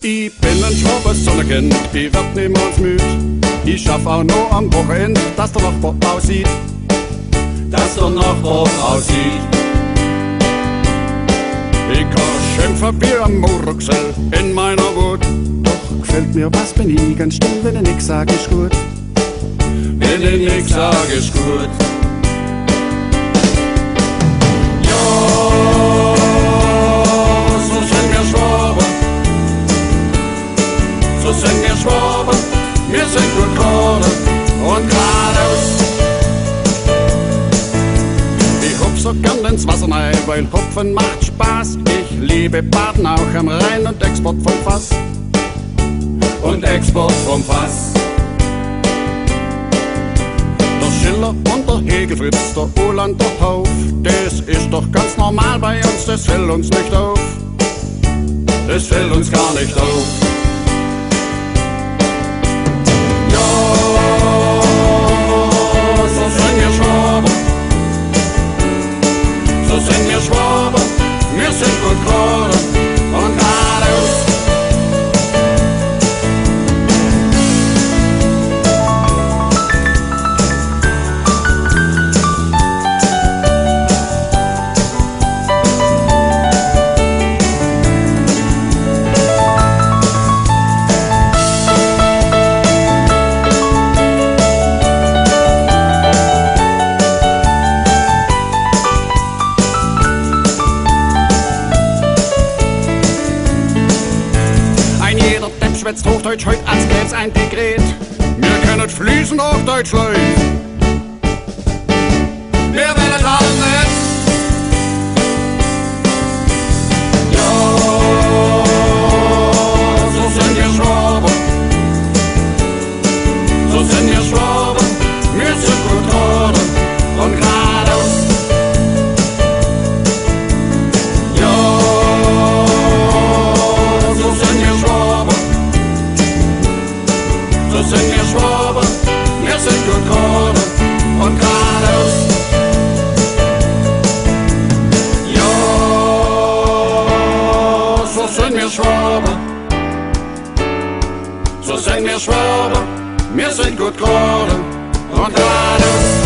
Ich bin ein schwaches Sonnenkind, ich werd niemals müd. Ich schaff auch nur am Wochenende, dass der Nachbar aussieht. Dass der Nachbar aussieht. Ich kann schimpfen wie ein Murksel in meiner Wut. Doch gefällt mir was, bin ich ganz still, wenn ich nix sag, ist gut. Wenn ich nix sag, ist gut. So sind wir Schwaben, wir sind gut gerade und geradeaus. Ich hupf so gern ins Wasser rein, weil Hupfen macht Spaß. Ich liebe Baden auch am Rhein und Export vom Fass. Und Export vom Fass. Der Schiller und der Hegelfritz, der Oland, der Hauf, das ist doch ganz normal bei uns, das fällt uns nicht auf. Das fällt uns gar nicht auf. So sind wir Schwaben, wir sind gut gerade und geradeaus. Schwätzt Hochdeutsch heut, als gäb's ein Dekret. Wir können fließend Hochdeutsch lernen. Wir werden halt nicht. Ja, so sind wir Schwaben. So sind wir Schwaben. Wir sind gut gerade und geradeaus. Ja, so sind wir Schwaben. So sind wir Schwaben, wir sind gut gerade und geradeaus. Ja, so sind wir Schwaben. So sind wir Schwaben, wir sind gut gerade und geradeaus.